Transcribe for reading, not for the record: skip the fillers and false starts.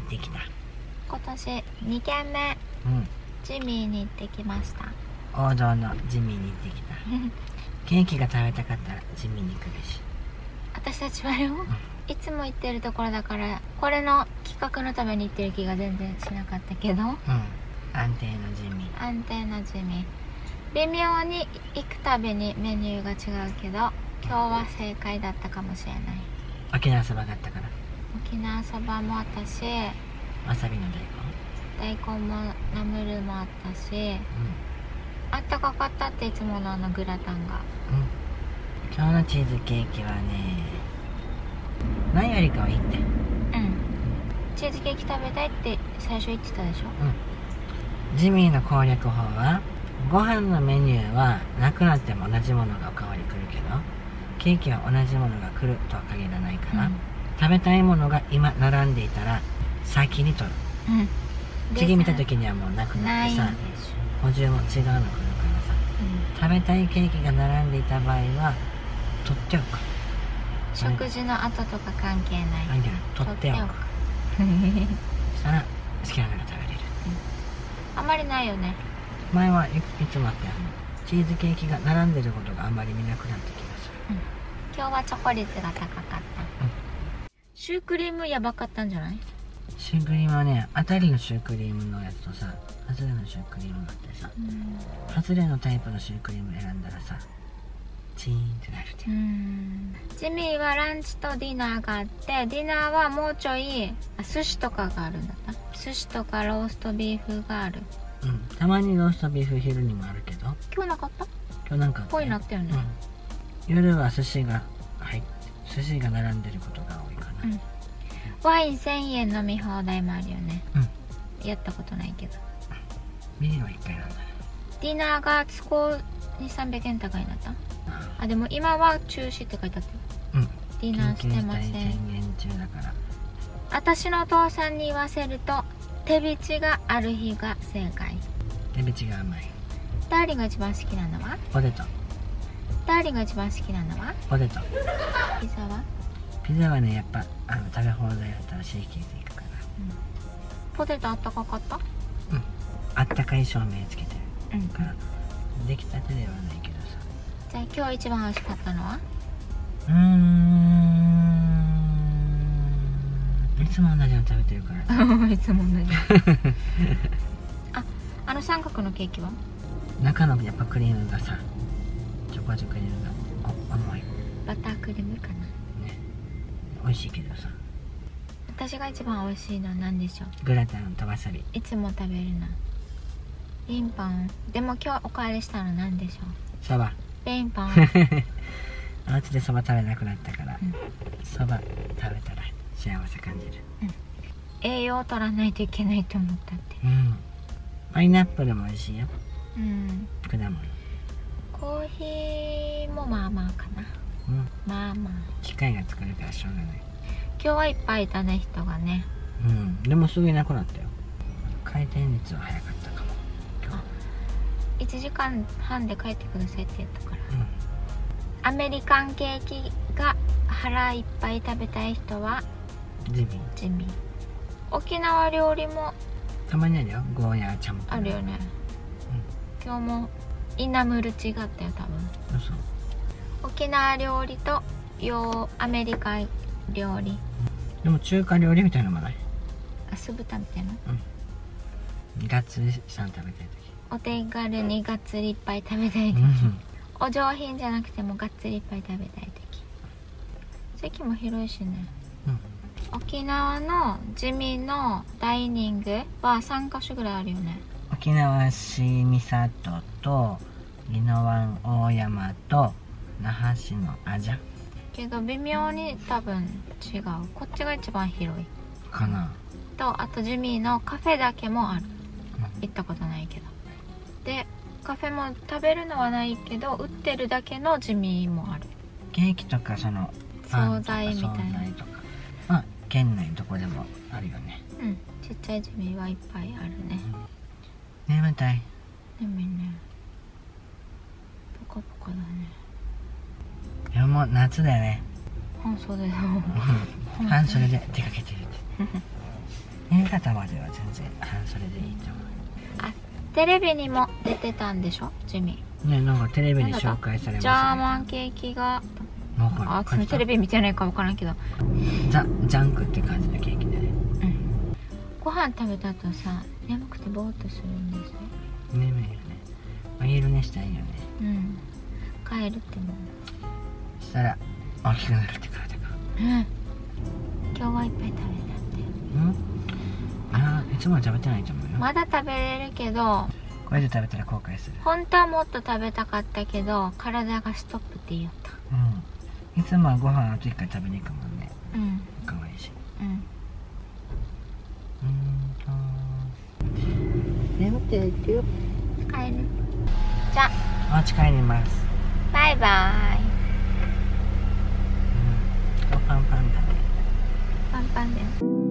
ってきた。 今年2軒目、ジミーに行ってきました。 王道のジミーに行ってきた。ケーキが食べたかったらジミーに来るし。 私たちはよ、いつも行ってるところだから、これの企画のために行ってる気が全然しなかったけど、 安定のジミー。 安定のジミー。微妙に行くたびにメニューが違うけど、今日は正解だったかもしれない。 沖縄そばがあったから。 沖縄そばもあったし、 わさびの大根もナムルもあったし、あったかかったって。いつものグラタンが。 今日のチーズケーキはね、前よりかはいいって。 チーズケーキ食べたいって最初言ってたでしょ。 ジミーの攻略法は、ご飯のメニューはなくなっても同じものがおかわり来るけど、ケーキは同じものが来るとは限らないから、食べたいものが今並んでいたら先に取る。次見た時にはもうなくなってさ、補充も違うの来るからさ、食べたいケーキが並んでいた場合は取っておく。 食事の後とか関係ない。 取っておく。そしたら好きなのが食べれる。 あんまりないよね。 前はいつもあったよ。チーズケーキが並んでることがあんまり見なくなってきます。 今日はチョコ率が高かった。シュークリームやばかったんじゃない？ シュークリームはね、当たりのシュークリームのやつとさ、外れのシュークリームがあってさ、外れのタイプのシュークリーム選んだらさ、チーンってなるって。 ジミーはランチとディナーがあって、ディナーはもうちょい寿司とかがあるんだった。寿司とかローストビーフがある。 たまにローストビーフ昼にもあるけど、 今日なかった？ 今日なんかぽいなったよね。 夜は寿司が寿司が並んでることが多いかな。 ワイン1000円飲み放題もあるよね。やったことないけど。 ビールは1回なんだね。 ディナーが少に300円高いなった。でも今は中止って書いてあったよ。ディナーしてません。 緊急事態宣言中だから。 私のお父さんに言わせると、手びちがある日が正解。 手びちが甘い。 ダーリンが一番好きなのは？ ポテト。 ダーリンが一番好きなのは？ ポテト。 ピザは？ ピザはね、やっぱ食べ放題だったらシェイキーズいくかな。 ポテトあったかかった？ あったかい照明つけてるから、出来たてではないけどさ。 じゃあ今日一番美味しかったのは？ いつも同じの食べてるからさ。 いつも同じ。三角のケーキは？ 中のやっぱクリームがさ、チョコクリームが甘い。 バタークリームかな。 美味しいけどさ。 私が一番美味しいのは何でしょう？ グラタンとわさび。 いつも食べるの。リンパン。でも今日おかわりしたの何でしょう？ そば。 リンパン。 お家でそば食べなくなったから、そば食べたら幸せ感じる。 栄養を取らないといけないと思ったって。 パイナップルも美味しいよ。果物。 コーヒーもまあまあかな。まあまあ。 機械が作るからしょうがない。 今日はいっぱいいたね、人がね。 でもすぐいなくなったよ。回転率は早かったかも。 1時間半で帰ってくださいって言ったから。アメリカンケーキが腹いっぱい食べたい人はジミー。沖縄料理もたまにあるよ。ゴーヤーチャンプルあるよね。今日もイナムル違ったよ多分。沖縄料理とアメリカ料理。 でも中華料理みたいなのもない？ 酢豚みたいな。 ガッツリしたの食べたい時。 お手軽にがっつりいっぱい食べたい時。お上品じゃなくてもがっつりいっぱい食べたい時。席も広いしね。沖縄のジミーのダイニングは3カ所ぐらいあるよね。 沖縄市三郷と宜野湾大山と那覇市のアジャけど微妙に多分違う。こっちが一番広いかな。 と、あとジミーのカフェだけもある。行ったことないけど。でカフェも食べるのはないけど売ってるだけのジミーもある。 ケーキとかその惣菜みたいなとか、まあ県内どこでもあるよね。 ちっちゃいジミーはいっぱいあるね。 眠たい。 眠いね。ポカポカだね。 でももう夏だよね。 半袖だよ。 半袖で出かけてるって。 夕方までは全然半袖でいいと思あ、テレビにも出てたんでしょ、ジミうね。なんかテレビで紹介されましたね。 ジャーマンケーキが、あ、そのテレビ見てないか分からんけど、 ザ・ジャンクって感じのケーキだね。 うん。ご飯食べた後さ、眠くてぼーっとするんですね。 眠いよね。お昼寝したいよね。 うん。帰るってもうしたら大きくなるって体が。 うん。今日はいっぱい食べたって。 ああ、いつもは食べてないと思うよ。 まだ食べれるけど、 これで食べたら後悔する。 本当はもっと食べたかったけど、体がストップって言いよった。 いつもはご飯あと1回食べに行くもんね。かわいいし。眠ってるってよ。 帰る。じゃあお家帰ります。 バイバイ。 パンパンだね。 パンパンだよ。